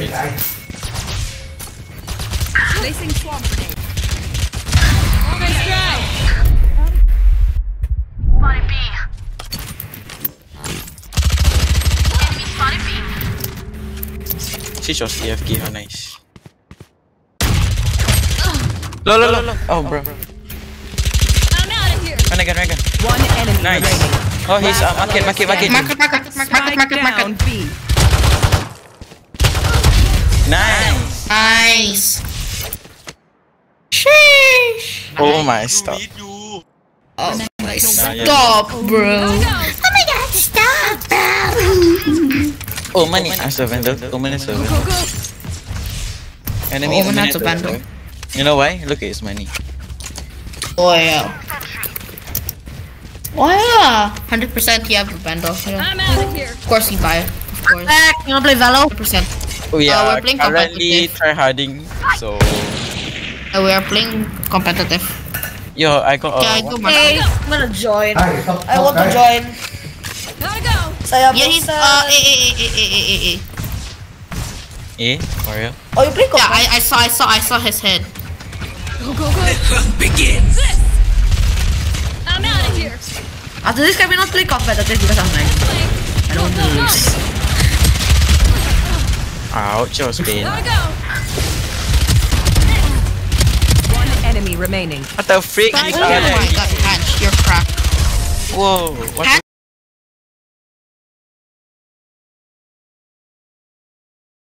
wait. Placing swamp grenade. Nice try. Spotted B. Enemy spotted B. She's just AFK, how nice. Low. Oh, bro. I'm out of here. Run again. One enemy Nice. remaining. Oh, he's market. Down B. Nice. Nice. Sheesh. Oh my, stop. Oh my, yeah. stop, bro. Go. Oh my god, stop, bro. Oh, money. As a vendor. Oh, money. Go. Enemy. Oh, not a vandal. You know why? Look at his money. Oh yeah. Oh yeah. 100% you have a bundle. Yeah. I'm out of here. Of course you buy it. Of course. You wanna play Valo? 100%. Oh yeah, we're playing currently competitive. tryharding. So We are playing competitive. yo, I got Yeah, I go back. Hey, I'm gonna join. I want to join. Gotta go. Saya Yeah, he's bosan. eh, Mario. Oh, you play Yeah, competitive? I saw his head. Go. Begins. I'm out of here. After this, can we not play competitive because I'm like, I don't lose. Ouch, that was pain. Gotta go. One enemy remaining. What the freak? Oh my god, Hatch, you're cracked. Whoa, what?